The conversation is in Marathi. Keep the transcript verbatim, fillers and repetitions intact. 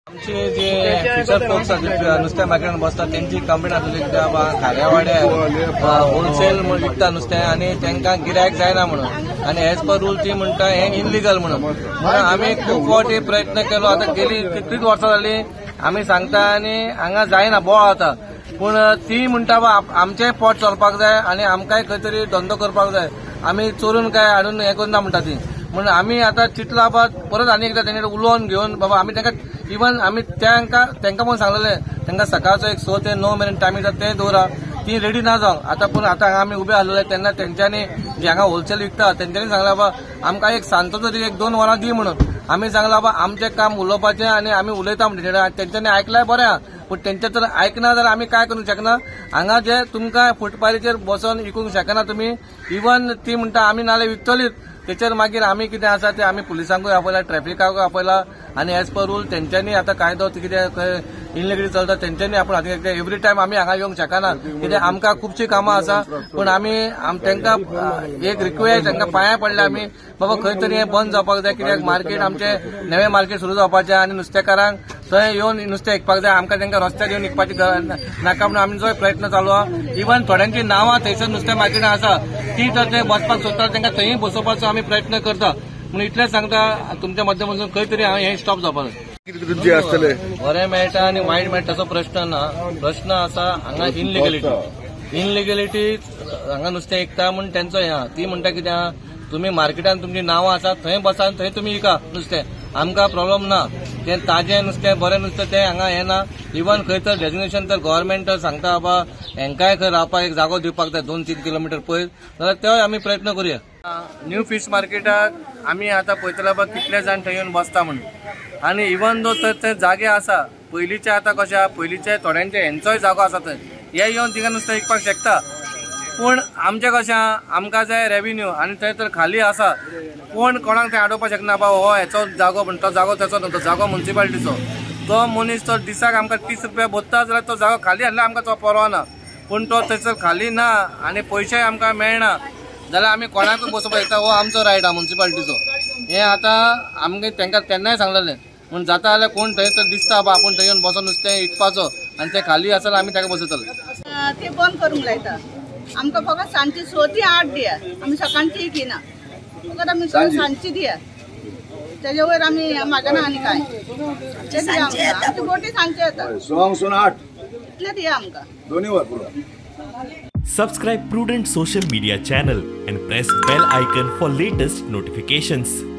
आमचे जे फिशर फोक्स नुस्त्या मार्केटात बसतात त्यांची कंप्लेंट आसली की बाबा खाऱ्यावाड्यार होलसेल विकता नुस्तें आनी तांकां गिरायक जायना म्हणून आनी एज पर रूल ती म्हणटा हें इनलिगल म्हणून म्हणून आमी खूब फावटी प्रयत्न केलो. आतां गेली कितलीच वर्सां जाली आमी सांगता आनी हांगा जायना बोवाळ जाता. पूण ती म्हणटा बा आमचें पोट चलपाक जाय आनी आमकांय खंय तरी धंदो करपाक जाय, आमी चोरून काय हाडून हें करना म्हणटा ती. म्हणून आमी आतां चिंतला बाबा परत आनी एकदां तेंचे उलोवन घेवन बाबा आमी तांकां इवन आमी तांकां तांकां पण सांगलेलें तांकां सकाळचो एक स ते णव मेरेन टायमींग जाता तें दवरा, ती रेडी ना जावंक. आतां पूण आतां हांगा आमी उबे आसलेले तेन्ना तेंच्यांनी जे हांगा होलसेल विकता तेंच्यांनी सांगलें बाबा आमकां एक सांजचो तरी एक दोन वरां दी म्हणून. आमी सांगलां बाबा आमचें काम उलोवपाचें आनी आमी उलयता म्हणटा तेंच्यांनी आयकल्यार बरें आहा, पूण तेंचे तर आयकना जाल्यार आमी काय करूंक शकना. हांगा जे तुमकां फुटपाथेचेर बसून विकूंक शकना तुमी. इवन ती म्हणटा आमी नाल्यार विकतलीच. तेचेर मागीर आमी कितें आसा ते आमी पुलिसांकूय आपयला, ट्रॅफिकाकूय आपयला आनी एज पर रूल तेंच्यांनी आतां कायदो कितें इनलिगली चलता तेंच्यांनी आपण आतां एवरी टायम आमी हांगा येवंक शकना कित्याक आमकां खुबशीं कामां आसा. पूण आमी तांकां एक रिक्वेस्ट तांकां पांयां पडले आमी बाबा खंय तरी हें बंद जावपाक जाय कित्याक मार्केट आमचें नवें मार्केट सुरू जावपाचें आनी नुस्तेकारांक थंय येवन नुस्तें विकपाक जाय. आमकां तांकां रस्त्यार येवन विकपाची नाका म्हणून आमचो प्रयत्न चालू आहा. इवन थोड्यांची नांवां थंयसर नुस्त्या मार्केटांत आसा ती तर ते बसपाक सोदतात तांकां थंय बसोवपाचो आमी प्रयत्न करता. म्हणून इतलेंच सांगता तुमच्या माध्यमांतून खंय तरी हें स्टॉप जावपाक जाय. बरें मेळटा आनी वायट मेळटा ताचो प्रश्न ना. प्रश्न आसा हांगा इनलिगलिटी. इनलिगलिटी हांगा नुस्तें विकता म्हूण तेंचो हें आहा. ती म्हणटा कितें आहा तुमी मार्केटांत तुमची नांवां आसा थंय बसा थंय तुमी विका नुस्तें, आमकां प्रॉब्लम ना. तें ताजें नुस्तें बरें नुस्तें तें हांगा हें ना. इवन खंय तर डेजिग्नेशन तर गव्हर्मेंट सांगता बाबा हेंकांय खंय रावपाक एक जागो दिवपाक जाय दोन तीन किलोमिटर पयस, जाल्यार तेवूय आमी प्रयत्न करुया. न्यू फीश मार्केटाक आमी आतां पळयतले बाबा कितले जाण थंय येवन बसता म्हणून. आनी इवन दो तर ते जागे आसा पयलींचे आतां कशें आहा पयलींचे थोड्यांचे हेंचोय जागो आसा थंय हे येवन थिंगा नुस्तें विकपाक शकता. पूण आमचें कशें आहा आमकां जाय रेव्हेन्यू आनी थंय तर खाली आसा कोण कोणाक थंय आडोवपाक शकना बाबा हो हेचो जागो म्हण तो जागो तेचो न्हू, तो जागो म्युन्सिपालिटीचो. तो मनीस तो दिसाक आमकां तीस रुपया भरता जाल्यार तो जागो खाली आसल्यार आमकां तो परवा ना. पूण तो थंयसर खाली ना आनी पयशेय आमकां मेळना जाल्यार आमी कोणाकूय बसोवपाक शकता हो आमचो रायट आहा म्युन्सिपालिटीचो. हें आतां आमगे तांकां तेन्नाय सांगलेलें. पूण जाता जाल्यार कोण थंय तर दिसता बाबा आपूण थंय येवन बसोन नुस्तें विकपाचो आनी तें खाली आसा जाल्यार आमी ताका बसयतले. ते बंद करूंक लायता. आमकां फकत सांजची स ती आठ दिया, आमी सकाळची घेना, फकत आमी सांजची दिया. तेजे वयर आमी मागना आनी काय ते दिया आमकां. आमची बोटी सांजचे येता सोंसून आठ इतले दिया आमकां दोनी वर. Subscribe Prudent social media channel and press bell icon for latest notifications.